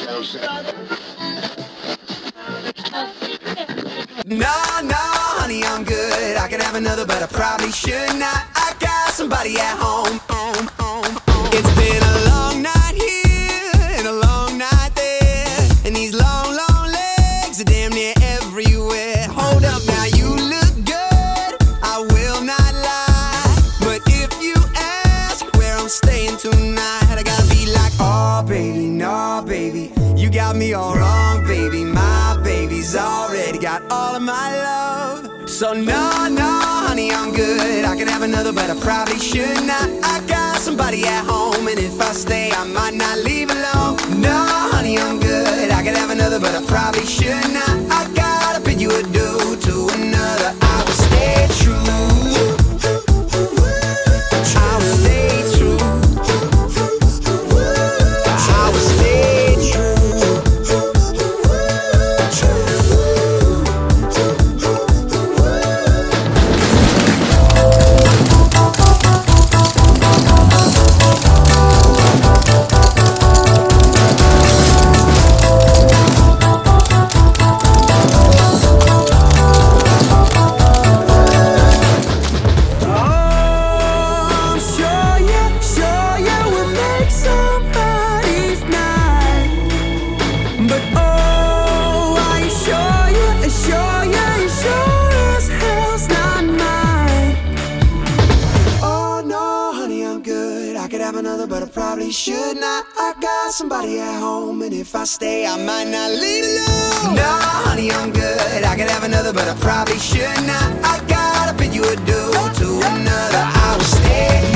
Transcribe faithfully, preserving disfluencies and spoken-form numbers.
No, no, honey, I'm good. I could have another, but I probably should not. I got somebody at home. home, home, home. It's been a long night here and a long night there, and these long, long legs are damn near everywhere. Hold up now, you look good, I will not lie, but if you ask where I'm staying tonight, I gotta be like, oh baby, no baby, you got me all wrong, baby. My baby's already got all of my love. So no, no, honey, I'm good. I could have another, but I probably should not. I got somebody at home, and if I stay, I might not leave alone. No, honey, I'm good. I could have another, but I probably should not. I gotta bid you adieu to another. I will stay true. I will stay true. I will stay true. But I probably should not. I got somebody at home, and if I stay, I might not leave alone. No, honey, I'm good. I could have another, but I probably should not. I gotta bid you adieu to another. I will stay.